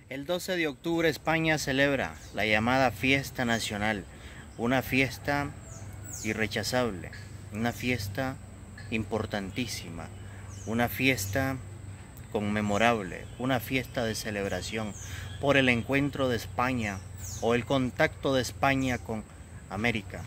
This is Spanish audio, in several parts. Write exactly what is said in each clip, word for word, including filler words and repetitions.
El doce de octubre España celebra la llamada fiesta nacional, una fiesta irrechazable, una fiesta importantísima, una fiesta conmemorable, una fiesta de celebración por el encuentro de España o el contacto de España con América.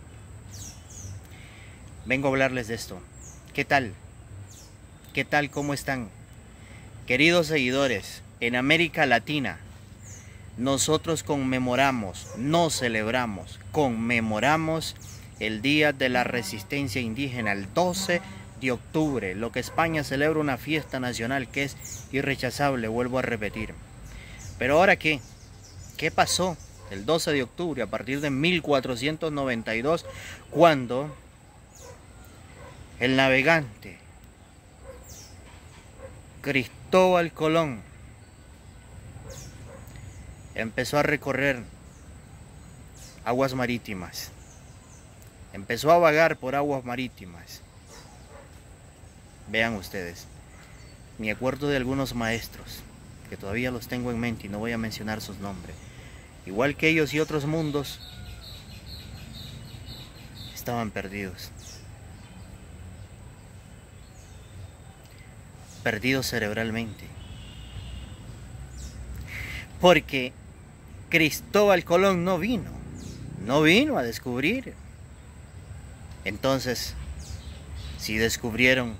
Vengo a hablarles de esto. ¿Qué tal? ¿Qué tal? ¿Cómo están? Queridos seguidores, en América Latina nosotros conmemoramos, no celebramos, conmemoramos el Día de la Resistencia Indígena, el doce de octubre, lo que España celebra una fiesta nacional que es irrechazable, vuelvo a repetir. Pero ahora ¿qué? ¿Qué pasó el doce de octubre a partir de mil cuatrocientos noventa y dos, cuando el navegante Cristóbal Colón empezó a recorrer aguas marítimas, empezó a vagar por aguas marítimas? Vean ustedes, me acuerdo de algunos maestros que todavía los tengo en mente y no voy a mencionar sus nombres. Igual que ellos y otros mundos, estaban perdidos. Perdidos cerebralmente. Porque Cristóbal Colón no vino, no vino a descubrir. Entonces, si descubrieron,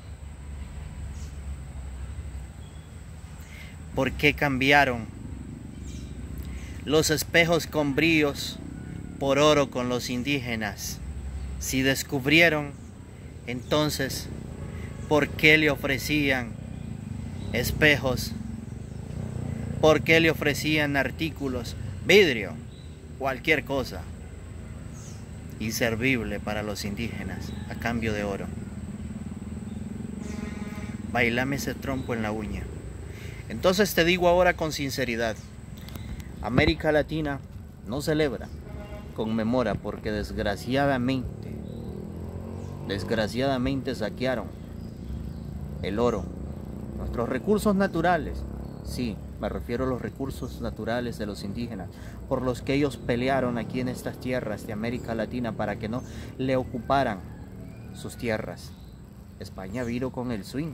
¿por qué cambiaron los espejos con brillos por oro con los indígenas? Si descubrieron, entonces, ¿por qué le ofrecían espejos? ¿Por qué le ofrecían artículos, vidrio, cualquier cosa inservible para los indígenas a cambio de oro? Bailame ese trompo en la uña. Entonces te digo ahora con sinceridad, América Latina no celebra, conmemora, porque desgraciadamente, desgraciadamente saquearon el oro, nuestros recursos naturales. Sí, me refiero a los recursos naturales de los indígenas, por los que ellos pelearon aquí en estas tierras de América Latina para que no le ocuparan sus tierras. España vino con el swing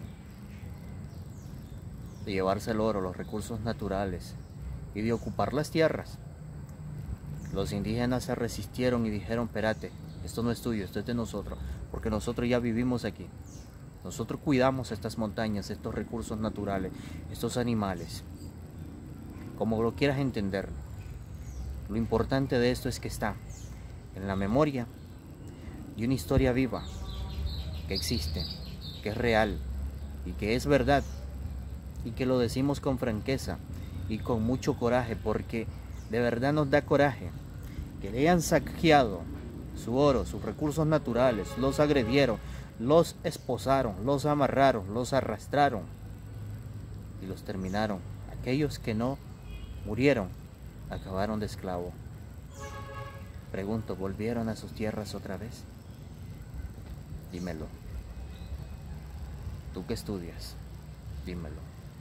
de llevarse el oro, los recursos naturales y de ocupar las tierras. Los indígenas se resistieron y dijeron: espérate, esto no es tuyo, esto es de nosotros, porque nosotros ya vivimos aquí. Nosotros cuidamos estas montañas, estos recursos naturales, estos animales. Como lo quieras entender, lo importante de esto es que está en la memoria de una historia viva, que existe, que es real y que es verdad, y que lo decimos con franqueza y con mucho coraje, porque de verdad nos da coraje que le hayan saqueado su oro, sus recursos naturales, los agredieron, los esposaron, los amarraron, los arrastraron y los terminaron. Aquellos que no murieron acabaron de esclavo. Pregunto, ¿volvieron a sus tierras otra vez? Dímelo. Tú que estudias, dímelo.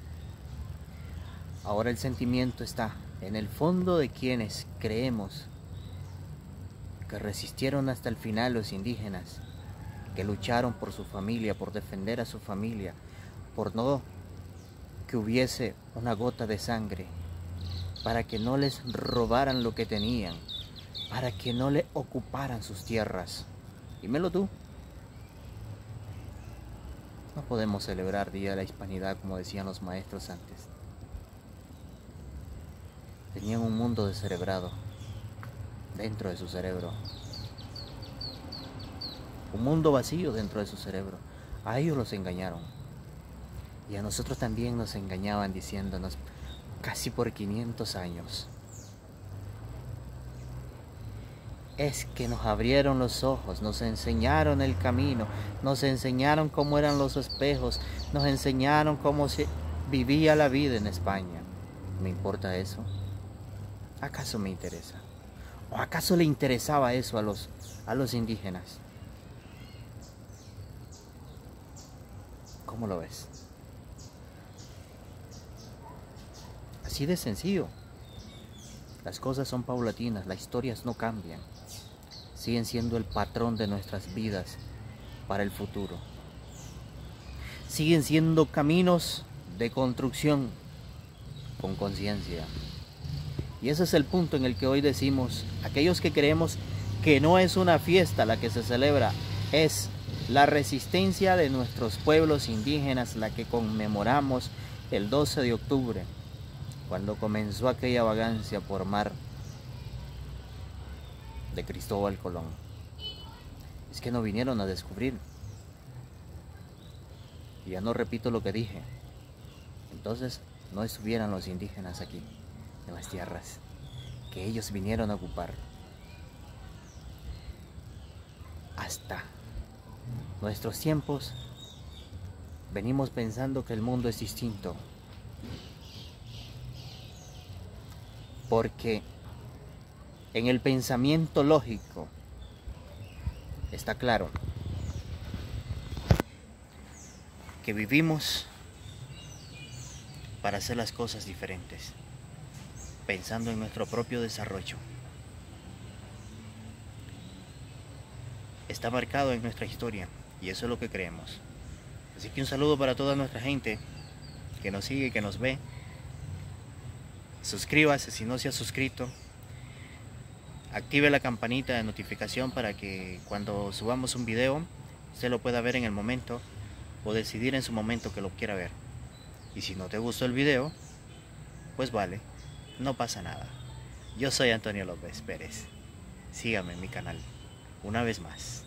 Ahora el sentimiento está en el fondo de quienes creemos que resistieron hasta el final, los indígenas, que lucharon por su familia, por defender a su familia, por no que hubiese una gota de sangre, para que no les robaran lo que tenían, para que no le ocuparan sus tierras. Dímelo tú. No podemos celebrar Día de la Hispanidad como decían los maestros antes. Tenían un mundo descerebrado dentro de su cerebro. Un mundo vacío dentro de su cerebro. A ellos los engañaron. Y a nosotros también nos engañaban diciéndonos casi por quinientos años. Es que nos abrieron los ojos, nos enseñaron el camino, nos enseñaron cómo eran los espejos, nos enseñaron cómo se vivía la vida en España. ¿Me importa eso? ¿Acaso me interesa? ¿O acaso le interesaba eso a los, a los indígenas? ¿Cómo lo ves? Así de sencillo. Las cosas son paulatinas, las historias no cambian. Siguen siendo el patrón de nuestras vidas para el futuro. Siguen siendo caminos de construcción con conciencia. Y ese es el punto en el que hoy decimos, aquellos que creemos que no es una fiesta la que se celebra, es la resistencia de nuestros pueblos indígenas la que conmemoramos el doce de octubre, cuando comenzó aquella vagancia por mar de Cristóbal Colón. Es que no vinieron a descubrir. Y ya no repito lo que dije. Entonces no estuvieran los indígenas aquí, en las tierras que ellos vinieron a ocupar. Hasta nuestros tiempos venimos pensando que el mundo es distinto, porque en el pensamiento lógico está claro que vivimos para hacer las cosas diferentes, pensando en nuestro propio desarrollo. Está marcado en nuestra historia y eso es lo que creemos. Así que un saludo para toda nuestra gente que nos sigue, que nos ve. Suscríbase si no se ha suscrito. Active la campanita de notificación para que cuando subamos un video usted lo pueda ver en el momento o decidir en su momento que lo quiera ver. Y si no te gustó el video, pues vale, no pasa nada. Yo soy Antonio López Pérez. Sígame en mi canal una vez más.